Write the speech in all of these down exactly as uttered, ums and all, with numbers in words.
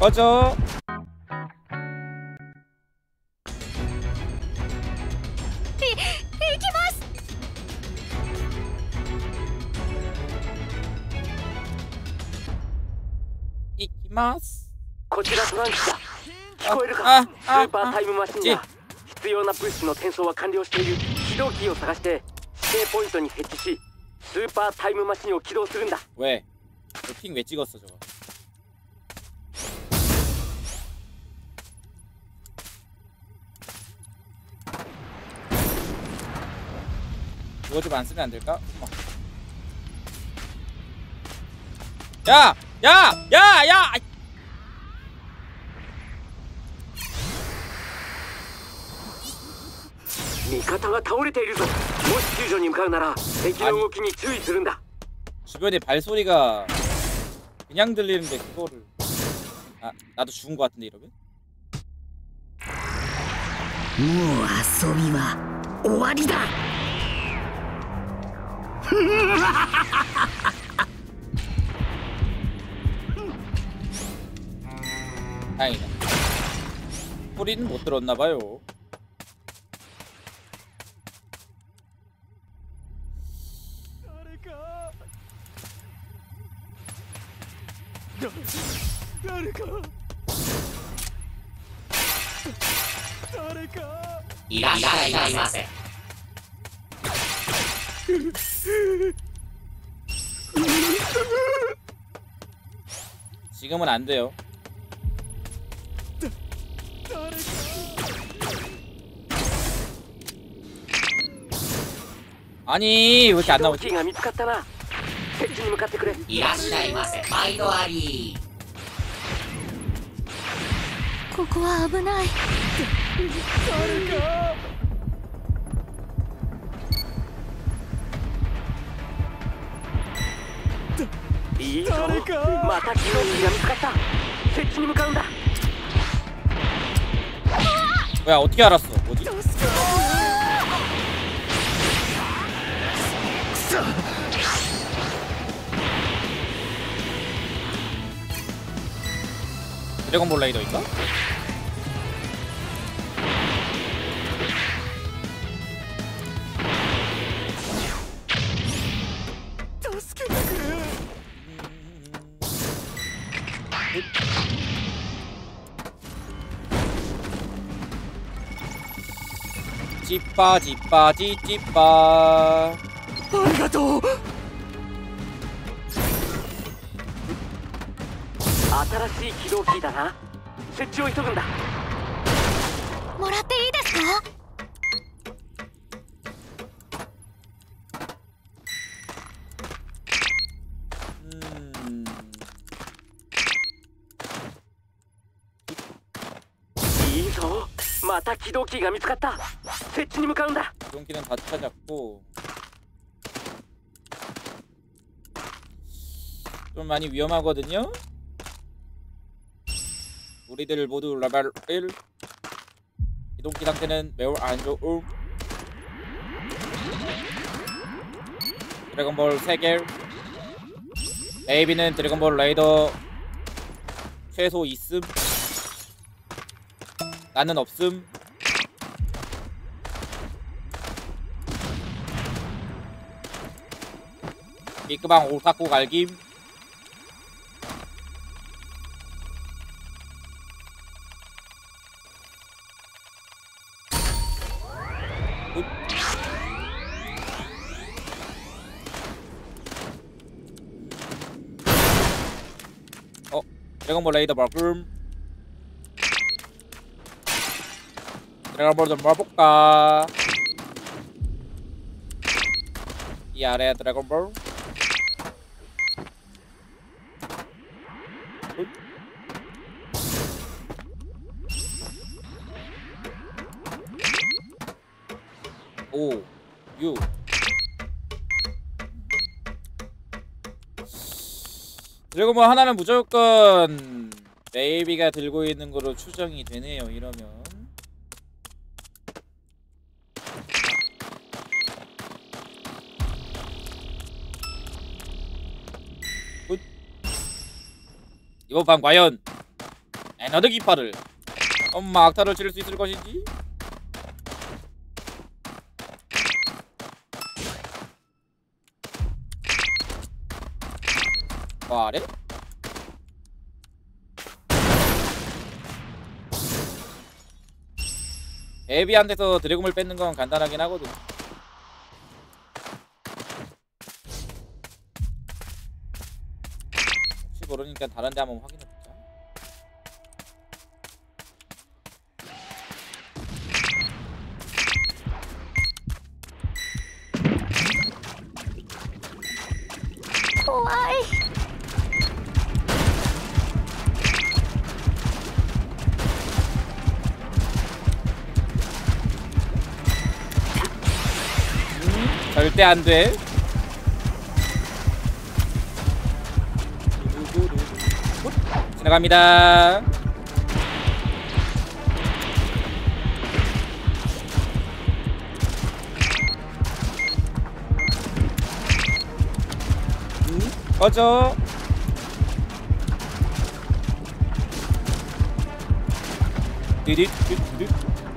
꺼져. 이키마스. こちらトランクスだ。聞こえるか？スーパータイムマシンだ。必要な物資の転送は完了している。起動キーを探して指定ポイントに設置し、スーパータイムマシンを起動するんだ。 왜? 핑 왜 찍었어 저거? 이거 좀 안 쓰면 안 될까? 어. 야! 야! 야! 야! 味方が倒れているぞ。もし救助に向かうなら敵の動きに注意するんだ。 주변에 발소리가 그냥 들리는데 그거를 아 나도 죽은 거 같은데 이러면? もう遊びは終わりだ。 다행이다. 소리는 못 들었나봐요. 이라시아이마세. 지금은 안 돼요. 아니 왜 이렇게 안 나오지? が見つかったな。設置に向かってくれ。 いらっしゃいませ。毎度あり。 ここは危ない。 誰か。いいぞ。また起動キーが見つかった。設置に向かうんだ。 뭐야 어떻게 알았어? 뭐지? 드래곤볼 레이더인가? 찌빠 찌빠 찌찌빠. ありがとう。新しい起動キーだな。設置を急ぐんだ。 もらっていいですか？ いいぞ。また起動キーが見つかった。設置に向かうんだ。 기동기는 다 찾았고 좀 많이 위험하거든요. 우리들 모두 레벨 일. 기동기 상태는 매우 안 좋음. 드래곤볼 세 개. 에이비는 드래곤볼 레이더 최소 있음. 나는 없음. 비크방 오타쿠 갈김. 어? 드래곤볼 레이더 먹음. 드래곤볼 좀 먹어볼까? 이 아래 드래곤볼. 오, 육. 드래곤볼 하나는 무조건 메이비가 들고 있는 거로 추정이 되네요. 이러면 굿. 이번 판 과연 에너드 기파를 엄마 악타를 치를 수 있을 것인지. 뭐래? 에비한테서 드래곤을 뺏는 건 간단하긴 하거든. 혹시 모르니까 다른 데 한번 확인해 보자. 怖い。 절대 안 돼. 지나갑니다. 꺼져. 띠릿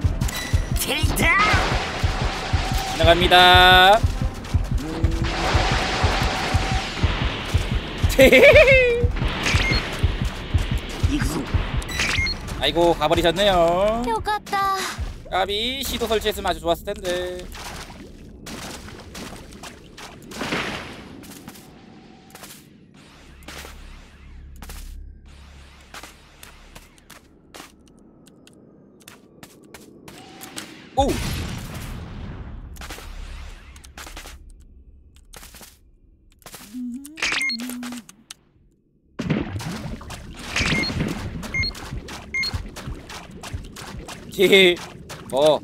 지나갑니다. 아이고 가버리셨네요. よかった。 까비 시도 설치했으면 아주 좋았을 텐데. 오. 히 뭐.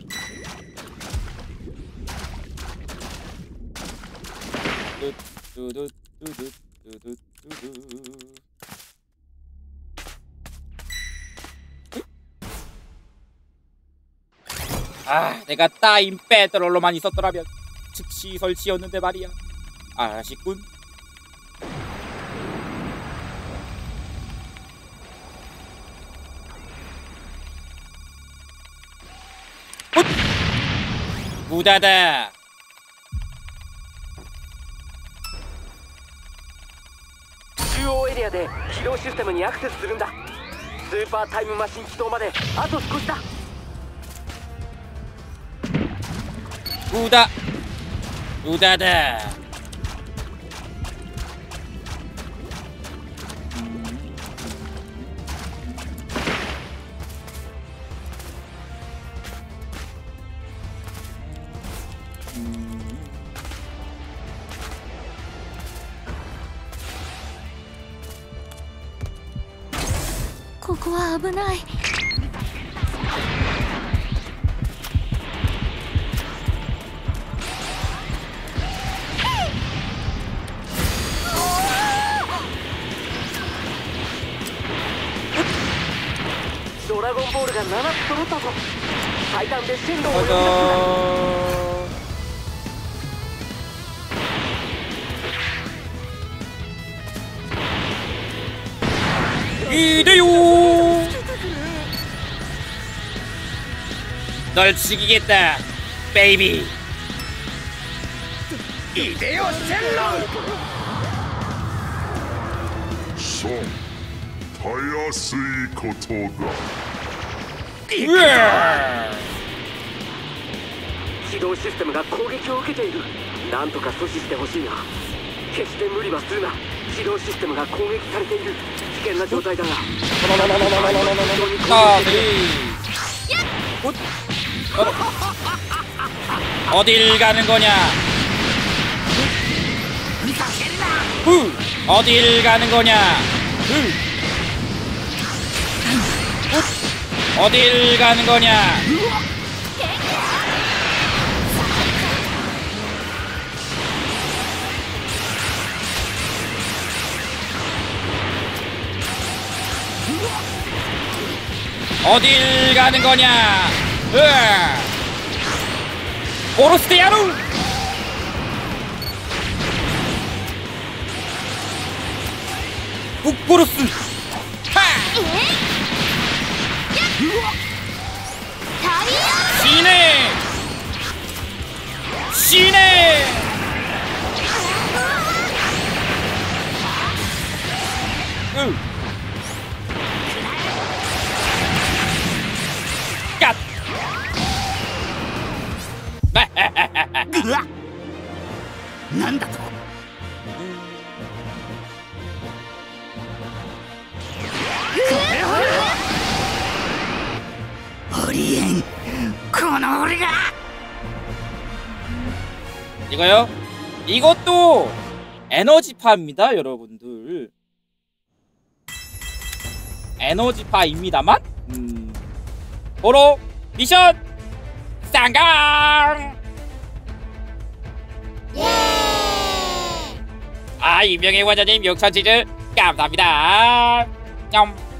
뚜뚜뚜뚜뚜뚜뚜뚜. 아, 내가 따인 빼트롤로만 있었더라면 즉시 설치였는데 말이야. 아쉽군. 무다다. 中央エリアで起動システムにアクセスするんだ。スーパータイムマシン起動まであと少しだ。 무다 무다다. 음. ここは危ない。 ドラゴンボールがななつ揃ったぞ。最短で進路を読み出すんだ。 이래요. 널 죽이겠다, 베이비. 이래요, 셀러. そうたやすいことだ。 으아! 起動システムが攻撃を受けている。なんとか阻止してほしいな。決して無理はするな。起動システムが攻撃されている。危険な状態だが。 까비. 굿. 어. 어딜 가는 거냐? 후. 어딜 가는 거냐? 후. 굿. 어딜 가는 거냐? 어딜 가는 거냐? 으아! 오로스테야루! 북보로스! 하! 신의 으 갓! ぐわっなんだとありえんこの俺が 이거요? 이것도 에너지파입니다, 여러분들. 에너지파입니다만, 음, 보러 미션 쌍강. 아, 이명의 원자님 육천 치즈 감사합니다. 냠.